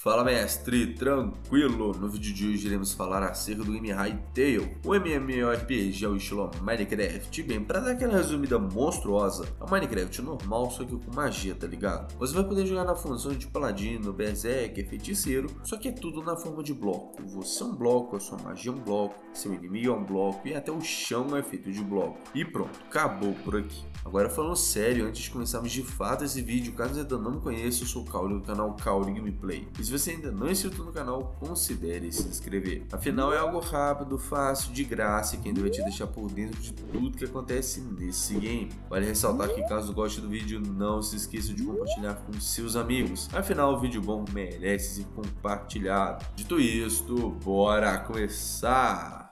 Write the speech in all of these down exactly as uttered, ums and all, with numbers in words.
Fala mestre, tranquilo? No vídeo de hoje iremos falar acerca do game Hytale, o MMORPG ao estilo Minecraft. Bem, pra dar aquela resumida monstruosa, é um Minecraft normal, só que com magia, tá ligado? Você vai poder jogar na função de paladino, berserker, feiticeiro, só que é tudo na forma de bloco. Você é um bloco, a sua magia é um bloco, seu inimigo é um bloco e até o chão é feito de bloco. E pronto, acabou por aqui. Agora falando sério, antes de começarmos de fato esse vídeo, caso ainda não me conheça, eu sou o Cauri do canal Cauri Gameplay. E se você ainda não é inscrito no canal, considere se inscrever. Afinal é algo rápido, fácil, de graça e que ainda vai te deixar por dentro de tudo que acontece nesse game. Vale ressaltar que caso goste do vídeo, não se esqueça de compartilhar com seus amigos. Afinal, o vídeo bom merece ser compartilhado. Dito isto, bora começar!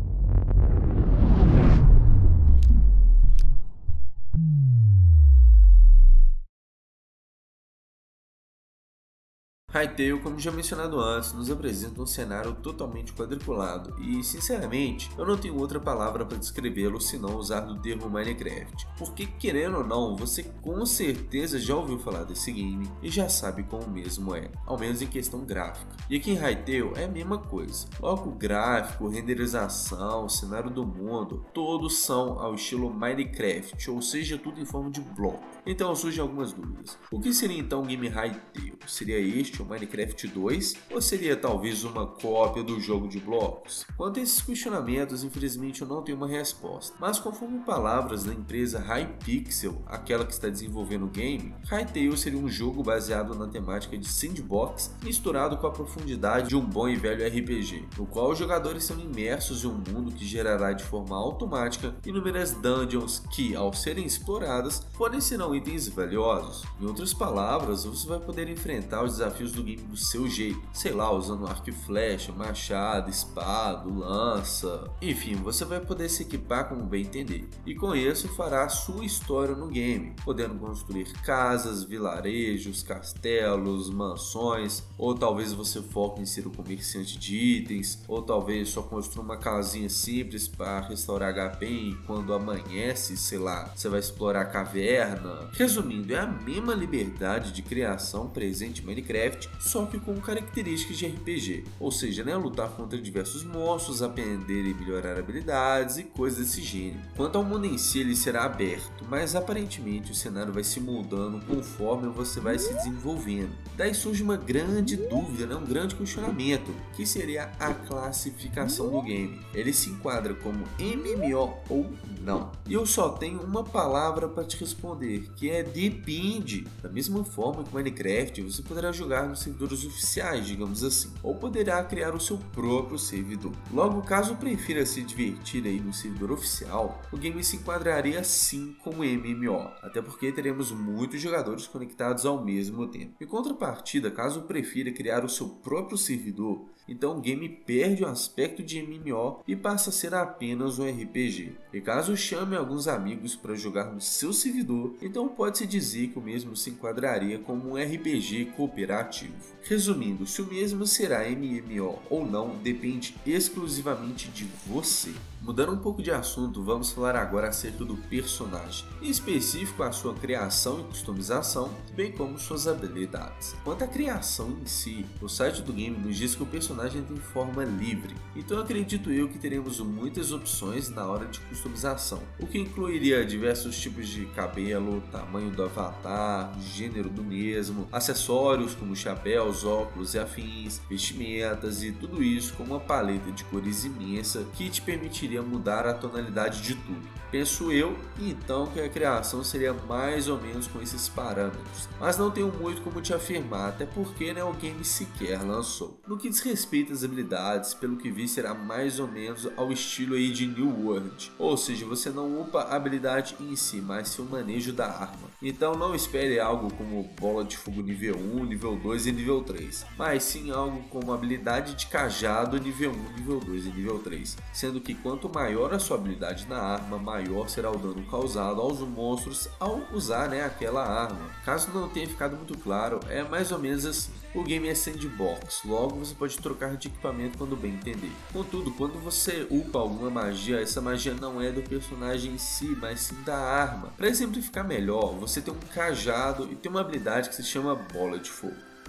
Hytale, como já mencionado antes, nos apresenta um cenário totalmente quadriculado e, sinceramente, eu não tenho outra palavra para descrevê-lo senão usar do termo Minecraft, porque, querendo ou não, você com certeza já ouviu falar desse game e já sabe como mesmo é, ao menos em questão gráfica. E aqui em Hytale é a mesma coisa, logo o gráfico, renderização, cenário do mundo, todos são ao estilo Minecraft, ou seja, tudo em forma de bloco. Então surgem algumas dúvidas. O que seria então o game Hytale? Seria este o Minecraft dois ou seria talvez uma cópia do jogo de blocos? Quanto a esses questionamentos, infelizmente eu não tenho uma resposta, mas conforme palavras da empresa Hypixel, aquela que está desenvolvendo o game, Hytale seria um jogo baseado na temática de sandbox misturado com a profundidade de um bom e velho R P G, no qual os jogadores são imersos em um mundo que gerará de forma automática inúmeras dungeons que, ao serem exploradas, fornecerão itens valiosos. Em outras palavras, você vai poder enfrentar os desafios do game do seu jeito, sei lá, usando arco e flecha, machado, espada, lança, enfim, você vai poder se equipar como bem entender, e com isso fará a sua história no game, podendo construir casas, vilarejos, castelos, mansões, ou talvez você foque em ser o comerciante de itens, ou talvez só construa uma casinha simples para restaurar H P e quando amanhece, sei lá, você vai explorar a caverna. Resumindo, é a mesma liberdade de criação presente em Minecraft, só que com características de R P G, ou seja, né, lutar contra diversos monstros, aprender e melhorar habilidades e coisas desse gênero. Quanto ao mundo em si, ele será aberto, mas aparentemente o cenário vai se mudando conforme você vai se desenvolvendo. Daí surge uma grande dúvida, né, um grande questionamento, que seria a classificação do game. Ele se enquadra como M M O ou não? E eu só tenho uma palavra para te responder, que é depende. Da mesma forma que Minecraft, você poderá jogar nos servidores oficiais, digamos assim, ou poderá criar o seu próprio servidor. Logo, caso prefira se divertir aí no servidor oficial, o game se enquadraria sim como M M O, até porque teremos muitos jogadores conectados ao mesmo tempo. Em contrapartida, caso prefira criar o seu próprio servidor, então o game perde o aspecto de M M O e passa a ser apenas um R P G. E caso chame alguns amigos para jogar no seu servidor, então pode-se dizer que o mesmo se enquadraria como um R P G cooperativo. Resumindo, se o mesmo será M M O ou não depende exclusivamente de você. Mudando um pouco de assunto, vamos falar agora acerca do personagem, em específico a sua criação e customização, bem como suas habilidades. Quanto à criação em si, o site do game nos diz que o personagem tem forma livre, então acredito eu que teremos muitas opções na hora de customização, o que incluiria diversos tipos de cabelo, tamanho do avatar, gênero do mesmo, acessórios como chapéus, óculos e afins, vestimentas e tudo isso com uma paleta de cores imensa que te permitiria mudar a tonalidade de tudo. Penso eu, então, que a criação seria mais ou menos com esses parâmetros, mas não tenho muito como te afirmar, até porque né, o game sequer lançou. No que diz respeito às habilidades, pelo que vi será mais ou menos ao estilo aí de New World, ou seja, você não upa a habilidade em si, mas sim o manejo da arma. Então não espere algo como bola de fogo nível um, nível dois e nível três, mas sim algo como habilidade de cajado nível um, nível dois e nível três, sendo que quanto maior a sua habilidade na arma, maior será o dano causado aos monstros ao usar né, aquela arma. Caso não tenha ficado muito claro, é mais ou menos assim. O game é sandbox, logo você pode trocar de equipamento quando bem entender. Contudo, quando você upa alguma magia, essa magia não é do personagem em si, mas sim da arma. Para exemplificar melhor, você tem um cajado e tem uma habilidade que se chama bola de fogo.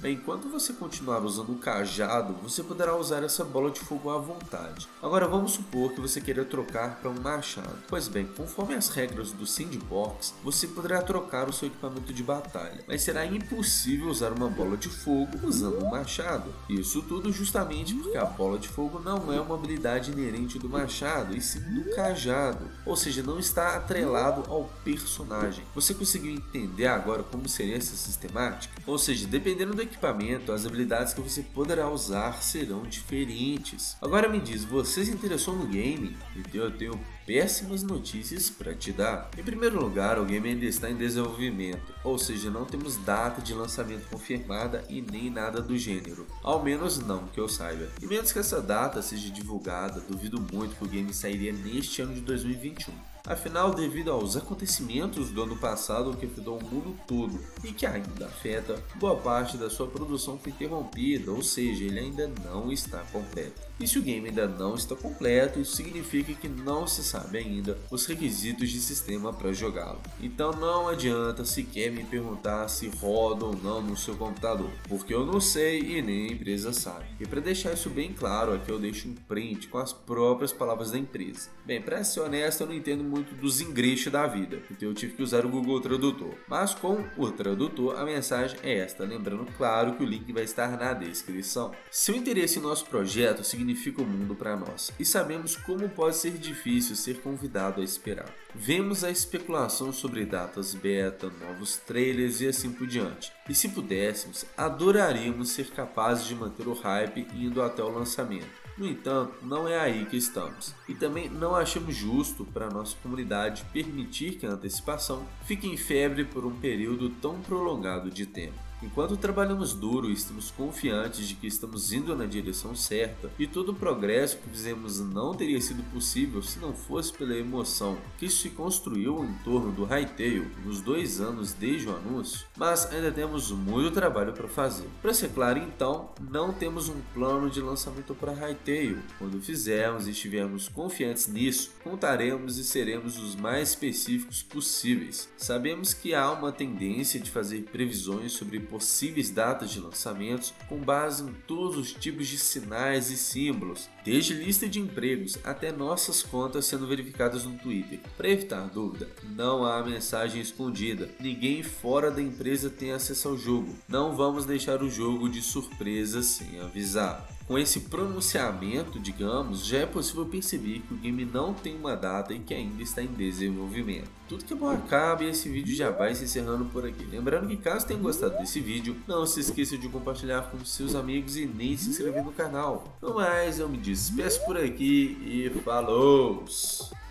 Bem, enquanto você continuar usando o cajado, você poderá usar essa bola de fogo à vontade. Agora vamos supor que você queira trocar para um machado. Pois bem, conforme as regras do Sandbox, você poderá trocar o seu equipamento de batalha, mas será impossível usar uma bola de fogo usando um machado. Isso tudo justamente porque a bola de fogo não é uma habilidade inerente do machado, e sim do cajado, ou seja, não está atrelado ao personagem. Você conseguiu entender agora como seria essa sistemática? Ou seja, dependendo do equipamento, as habilidades que você poderá usar serão diferentes. Agora me diz, você se interessou no game? Então eu tenho péssimas notícias para te dar. Em primeiro lugar, o game ainda está em desenvolvimento, ou seja, não temos data de lançamento confirmada e nem nada do gênero, ao menos não que eu saiba. E menos que essa data seja divulgada, duvido muito que o game sairia neste ano de dois mil e vinte e um. Afinal, devido aos acontecimentos do ano passado que afetou o mundo todo e que ainda afeta, boa parte da sua produção foi interrompida, ou seja, ele ainda não está completo. E se o game ainda não está completo, isso significa que não se sabe ainda os requisitos de sistema para jogá-lo. Então não adianta sequer me perguntar se roda ou não no seu computador, porque eu não sei e nem a empresa sabe. E para deixar isso bem claro, aqui eu deixo um print com as próprias palavras da empresa. Bem, para ser honesto, eu não entendo muito dos inglês da vida, então eu tive que usar o Google Tradutor. Mas com o tradutor, a mensagem é esta, lembrando claro que o link vai estar na descrição. Seu interesse em nosso projeto significa o mundo para nós, e sabemos como pode ser difícil ser convidado a esperar. Vemos a especulação sobre datas beta, novos trailers e assim por diante. E se pudéssemos, adoraríamos ser capazes de manter o hype indo até o lançamento. No entanto, não é aí que estamos. E também não achamos justo para a nossa comunidade permitir que a antecipação fique em febre por um período tão prolongado de tempo. Enquanto trabalhamos duro e estamos confiantes de que estamos indo na direção certa, e todo o progresso que fizemos não teria sido possível se não fosse pela emoção que se construiu em torno do Hytale nos dois anos desde o anúncio, mas ainda temos muito trabalho para fazer. Para ser claro então, não temos um plano de lançamento para Hytale. Quando fizermos e estivermos confiantes nisso, contaremos e seremos os mais específicos possíveis. Sabemos que há uma tendência de fazer previsões sobre possíveis datas de lançamentos com base em todos os tipos de sinais e símbolos, desde lista de empregos até nossas contas sendo verificadas no Twitter. Para evitar dúvida, não há mensagem escondida, ninguém fora da empresa tem acesso ao jogo, não vamos deixar o jogo de surpresa sem avisar. Com esse pronunciamento, digamos, já é possível perceber que o game não tem uma data e que ainda está em desenvolvimento. Tudo que é bom acaba e esse vídeo já vai se encerrando por aqui. Lembrando que caso tenha gostado desse vídeo, não se esqueça de compartilhar com seus amigos e nem se inscrever no canal. No mais, eu me despeço por aqui e falou!